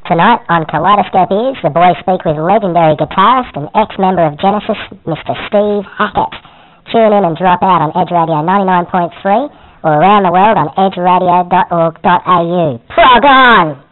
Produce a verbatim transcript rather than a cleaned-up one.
Tonight on Kaleidoscope Ears, the boys speak with legendary guitarist and ex-member of Genesis, Mister Steve Hackett. Tune in and drop out on Edge Radio ninety-nine point three or around the world on edge radio dot org dot a u. Prog on!